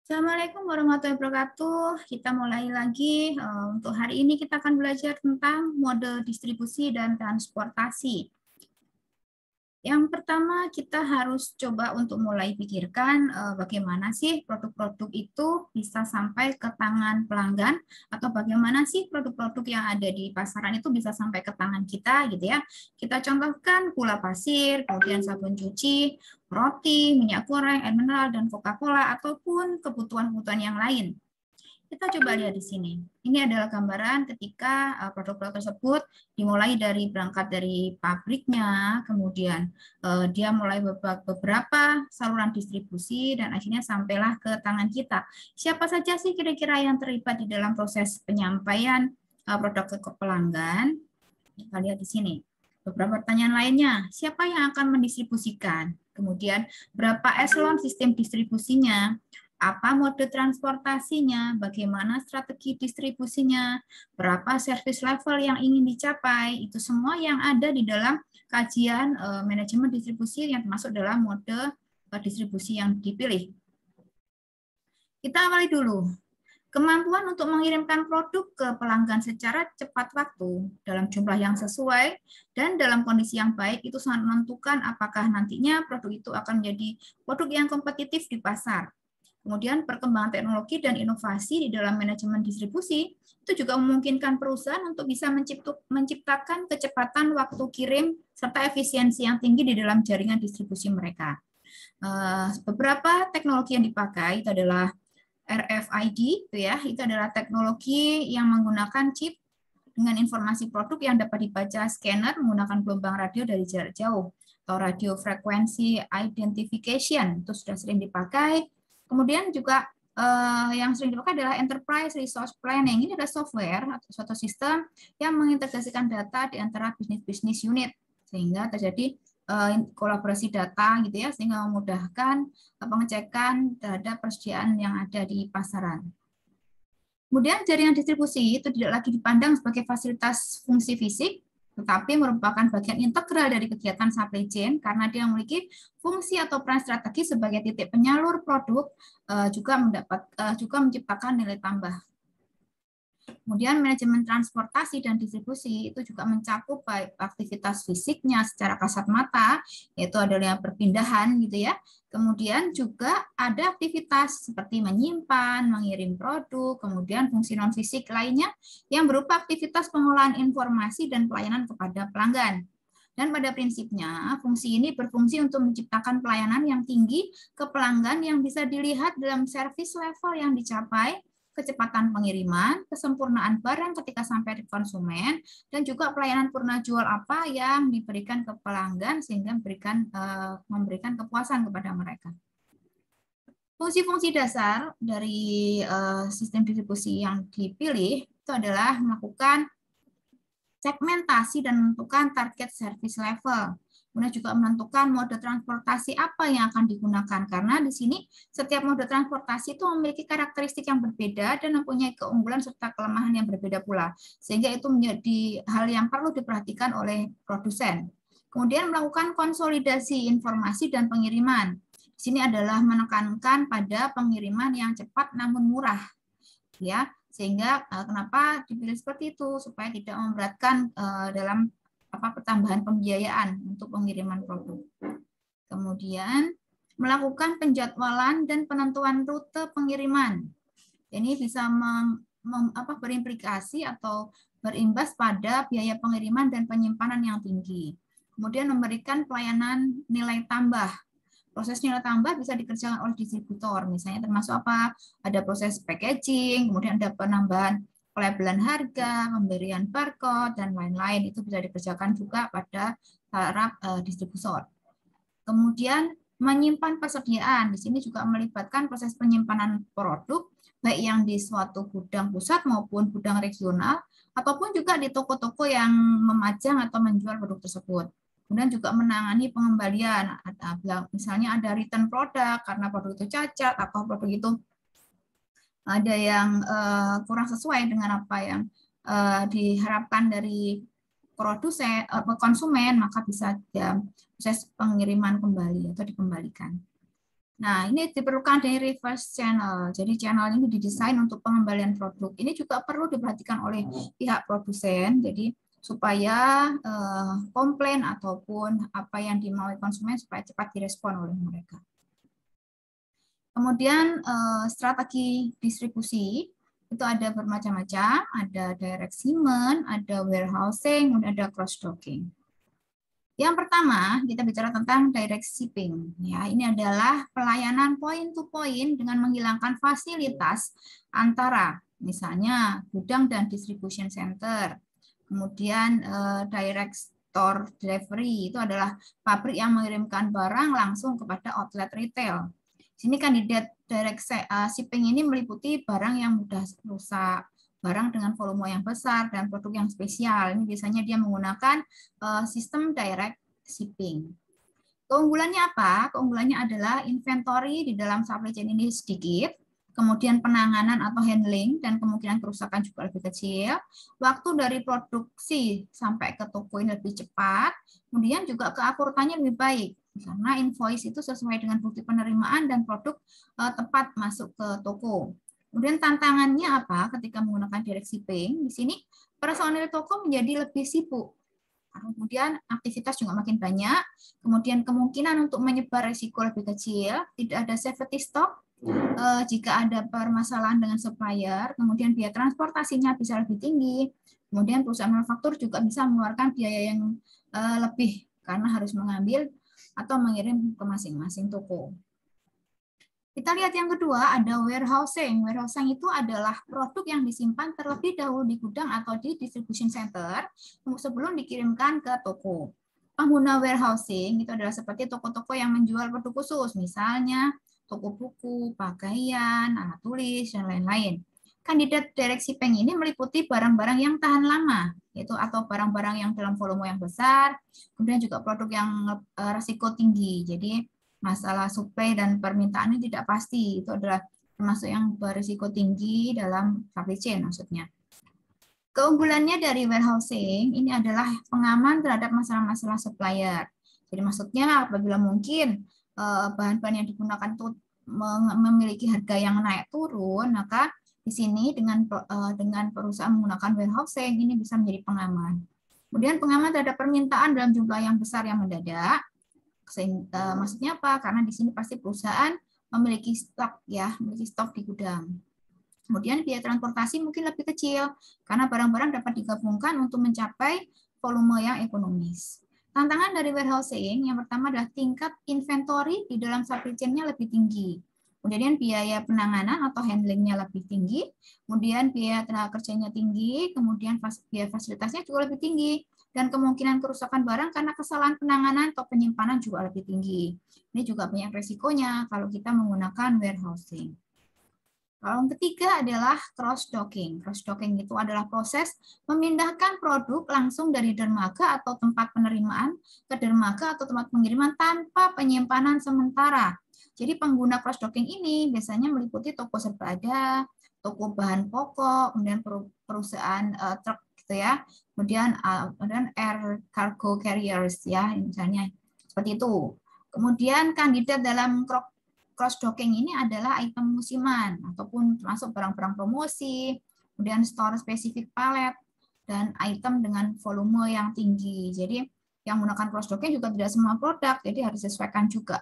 Assalamualaikum warahmatullahi wabarakatuh. Kita mulai lagi. Untuk hari ini kita akan belajar tentang mode distribusi dan transportasi. Yang pertama kita harus coba untuk mulai pikirkan bagaimana sih produk-produk itu bisa sampai ke tangan pelanggan, atau bagaimana sih produk-produk yang ada di pasaran itu bisa sampai ke tangan kita gitu ya. Kita contohkan gula pasir, kemudian sabun cuci, roti, minyak goreng, air mineral, dan Coca-Cola, ataupun kebutuhan-kebutuhan yang lain. Kita coba lihat di sini. Ini adalah gambaran ketika produk-produk tersebut dimulai dari berangkat dari pabriknya, kemudian dia mulai beberapa saluran distribusi dan akhirnya sampailah ke tangan kita. Siapa saja sih kira-kira yang terlibat di dalam proses penyampaian produk ke pelanggan? Kita lihat di sini. Beberapa pertanyaan lainnya, siapa yang akan mendistribusikan? Kemudian berapa eselon sistem distribusinya? Apa mode transportasinya, bagaimana strategi distribusinya, berapa service level yang ingin dicapai, itu semua yang ada di dalam kajian manajemen distribusi yang termasuk dalam mode distribusi yang dipilih. Kita awali dulu. Kemampuan untuk mengirimkan produk ke pelanggan secara cepat waktu, dalam jumlah yang sesuai, dan dalam kondisi yang baik itu sangat menentukan apakah nantinya produk itu akan menjadi produk yang kompetitif di pasar. Kemudian perkembangan teknologi dan inovasi di dalam manajemen distribusi itu juga memungkinkan perusahaan untuk bisa menciptakan kecepatan waktu kirim serta efisiensi yang tinggi di dalam jaringan distribusi mereka. Beberapa teknologi yang dipakai itu adalah RFID, itu adalah teknologi yang menggunakan chip dengan informasi produk yang dapat dibaca scanner menggunakan gelombang radio dari jarak jauh, atau radio frequency identification, itu sudah sering dipakai. Kemudian juga yang sering dipakai adalah enterprise resource planning. Ini adalah software atau suatu sistem yang mengintegrasikan data di antara bisnis-bisnis unit sehingga terjadi kolaborasi data gitu ya, sehingga memudahkan pengecekan terhadap persediaan yang ada di pasaran. Kemudian jaringan distribusi itu tidak lagi dipandang sebagai fasilitas fungsi fisik, tetapi merupakan bagian integral dari kegiatan supply chain karena dia memiliki fungsi atau peran strategi sebagai titik penyalur produk, juga menciptakan nilai tambah. Kemudian manajemen transportasi dan distribusi itu juga mencakup baik aktivitas fisiknya secara kasat mata, yaitu adalah perpindahan gitu ya. Kemudian juga ada aktivitas seperti menyimpan, mengirim produk, kemudian fungsi non fisik lainnya yang berupa aktivitas pengolahan informasi dan pelayanan kepada pelanggan. Dan pada prinsipnya, fungsi ini berfungsi untuk menciptakan pelayanan yang tinggi ke pelanggan yang bisa dilihat dalam service level yang dicapai, kecepatan pengiriman, kesempurnaan barang ketika sampai di konsumen, dan juga pelayanan purna jual apa yang diberikan ke pelanggan sehingga memberikan kepuasan kepada mereka. Fungsi-fungsi dasar dari sistem distribusi yang dipilih itu adalah melakukan segmentasi dan menentukan target service level. Kemudian juga menentukan mode transportasi apa yang akan digunakan, karena di sini setiap mode transportasi itu memiliki karakteristik yang berbeda dan mempunyai keunggulan serta kelemahan yang berbeda pula, sehingga itu menjadi hal yang perlu diperhatikan oleh produsen. Kemudian melakukan konsolidasi informasi dan pengiriman. Di sini adalah menekankan pada pengiriman yang cepat namun murah, ya, sehingga kenapa dipilih seperti itu, supaya tidak memberatkan dalam pertambahan pembiayaan untuk pengiriman produk. Kemudian melakukan penjadwalan dan penentuan rute pengiriman. Ini bisa berimplikasi atau berimbas pada biaya pengiriman dan penyimpanan yang tinggi. Kemudian memberikan pelayanan nilai tambah. Proses nilai tambah bisa dikerjakan oleh distributor, misalnya termasuk apa? Ada proses packaging, kemudian ada penambahan pelabelan harga, pemberian barcode, dan lain-lain. Itu bisa dikerjakan juga pada taraf distributor. Kemudian menyimpan persediaan. Di sini juga melibatkan proses penyimpanan produk, baik yang di suatu gudang pusat maupun gudang regional, ataupun juga di toko-toko yang memajang atau menjual produk tersebut. Kemudian juga menangani pengembalian. Misalnya ada return produk karena produk itu cacat atau produk itu ada yang kurang sesuai dengan apa yang diharapkan dari konsumen, maka bisa proses pengiriman kembali atau dikembalikan. Nah, ini diperlukan dari reverse channel. Jadi channel ini didesain untuk pengembalian produk. Ini juga perlu diperhatikan oleh pihak produsen. Jadi supaya komplain ataupun apa yang dimaui konsumen supaya cepat direspon oleh mereka. Kemudian strategi distribusi itu ada bermacam-macam, ada direct shipment, ada warehousing, dan ada cross docking. Yang pertama, kita bicara tentang direct shipping. Ya, ini adalah pelayanan point to point dengan menghilangkan fasilitas antara misalnya gudang dan distribution center. Kemudian direct store delivery itu adalah pabrik yang mengirimkan barang langsung kepada outlet retail. Sini kandidat direct shipping ini meliputi barang yang mudah rusak, barang dengan volume yang besar, dan produk yang spesial. Ini biasanya dia menggunakan sistem direct shipping. Keunggulannya apa? Keunggulannya adalah inventory di dalam supply chain ini sedikit, kemudian penanganan atau handling dan kemungkinan kerusakan juga lebih kecil, waktu dari produksi sampai ke toko ini lebih cepat, kemudian juga keakuratannya lebih baik karena invoice itu sesuai dengan bukti penerimaan dan produk tepat masuk ke toko. Kemudian tantangannya apa ketika menggunakan direct shipping? Di sini personil toko menjadi lebih sibuk. Kemudian aktivitas juga makin banyak, kemudian kemungkinan untuk menyebar risiko lebih kecil, tidak ada safety stock, jika ada permasalahan dengan supplier, kemudian biaya transportasinya bisa lebih tinggi, kemudian perusahaan manufaktur juga bisa mengeluarkan biaya yang lebih karena harus mengambil atau mengirim ke masing-masing toko. Kita lihat yang kedua, ada warehousing. Warehousing itu adalah produk yang disimpan terlebih dahulu di gudang atau di distribution center sebelum dikirimkan ke toko. Pengguna warehousing itu adalah seperti toko-toko yang menjual produk khusus, misalnya toko buku, pakaian, alat tulis, dan lain-lain. Kandidat direct shipping ini meliputi barang-barang yang tahan lama, yaitu atau barang-barang yang dalam volume yang besar, kemudian juga produk yang risiko tinggi. Jadi masalah supply dan permintaan ini tidak pasti. Itu adalah termasuk yang berisiko tinggi dalam supply chain maksudnya. Keunggulannya dari warehousing ini adalah pengaman terhadap masalah-masalah supplier. Jadi maksudnya apabila mungkin bahan-bahan yang digunakan itu memiliki harga yang naik turun, maka di sini dengan perusahaan menggunakan warehousing ini bisa menjadi pengaman. Kemudian pengaman terhadap permintaan dalam jumlah yang besar yang mendadak. Maksudnya apa? Karena di sini pasti perusahaan memiliki stok ya, memiliki stok di gudang. Kemudian biaya transportasi mungkin lebih kecil karena barang-barang dapat digabungkan untuk mencapai volume yang ekonomis. Tantangan dari warehousing yang pertama adalah tingkat inventory di dalam supply chain-nya lebih tinggi. Kemudian biaya penanganan atau handling-nya lebih tinggi, kemudian biaya tenaga kerjanya tinggi, kemudian biaya fasilitasnya juga lebih tinggi, dan kemungkinan kerusakan barang karena kesalahan penanganan atau penyimpanan juga lebih tinggi. Ini juga banyak resikonya kalau kita menggunakan warehousing. Yang ketiga adalah cross-docking. Cross-docking itu adalah proses memindahkan produk langsung dari dermaga atau tempat penerimaan ke dermaga atau tempat pengiriman tanpa penyimpanan sementara. Jadi pengguna cross-docking ini biasanya meliputi toko serba ada, toko bahan pokok, kemudian perusahaan truk gitu ya, kemudian air cargo carriers ya, misalnya seperti itu. Kemudian kandidat dalam cross-docking ini adalah item musiman ataupun termasuk barang-barang promosi, kemudian store spesifik palet, dan item dengan volume yang tinggi. Jadi yang menggunakan cross-docking juga tidak semua produk, jadi harus disesuaikan juga.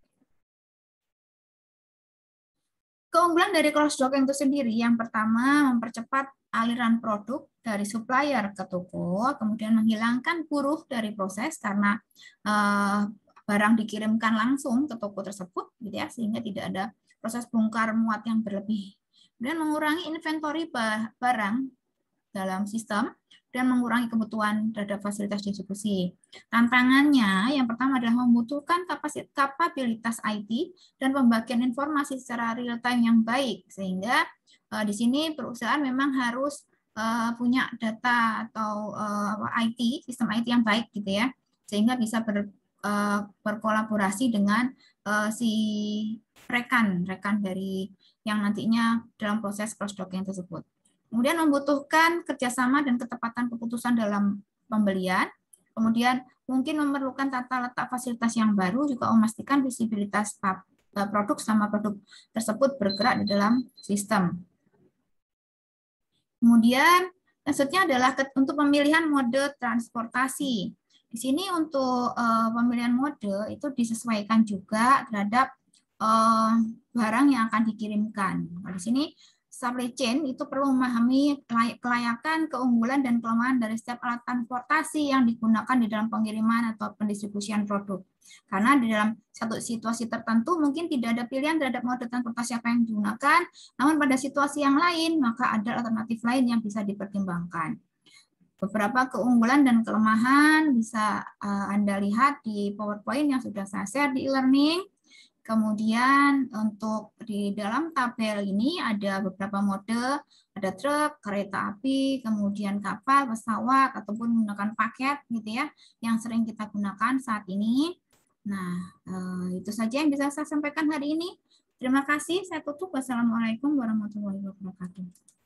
Keunggulan dari cross-docking itu sendiri, yang pertama mempercepat aliran produk dari supplier ke toko, kemudian menghilangkan buruh dari proses karena barang dikirimkan langsung ke toko tersebut, gitu ya, sehingga tidak ada proses bongkar muat yang berlebih. Kemudian mengurangi inventory barang dalam sistem dan mengurangi kebutuhan terhadap fasilitas distribusi. Tantangannya yang pertama adalah membutuhkan kapabilitas IT dan pembagian informasi secara real time yang baik, sehingga di sini perusahaan memang harus punya data atau IT, sistem IT yang baik gitu ya, sehingga bisa berkolaborasi dengan si rekan dari yang nantinya dalam proses cross-docking tersebut. Kemudian membutuhkan kerjasama dan ketepatan keputusan dalam pembelian. Kemudian mungkin memerlukan tata letak fasilitas yang baru, juga memastikan visibilitas produk sama produk tersebut bergerak di dalam sistem. Kemudian selanjutnya adalah untuk pemilihan mode transportasi. Di sini untuk pemilihan mode itu disesuaikan juga terhadap barang yang akan dikirimkan. Nah, di sini supply chain itu perlu memahami kelayakan, keunggulan, dan kelemahan dari setiap alat transportasi yang digunakan di dalam pengiriman atau pendistribusian produk. Karena di dalam satu situasi tertentu mungkin tidak ada pilihan terhadap mode transportasi apa yang digunakan, namun pada situasi yang lain maka ada alternatif lain yang bisa dipertimbangkan. Beberapa keunggulan dan kelemahan bisa Anda lihat di PowerPoint yang sudah saya share di e-learning. Kemudian untuk di dalam tabel ini ada beberapa mode, ada truk, kereta api, kemudian kapal, pesawat, ataupun menggunakan paket gitu ya, yang sering kita gunakan saat ini. Nah, itu saja yang bisa saya sampaikan hari ini. Terima kasih, saya tutup. Wassalamualaikum warahmatullahi wabarakatuh.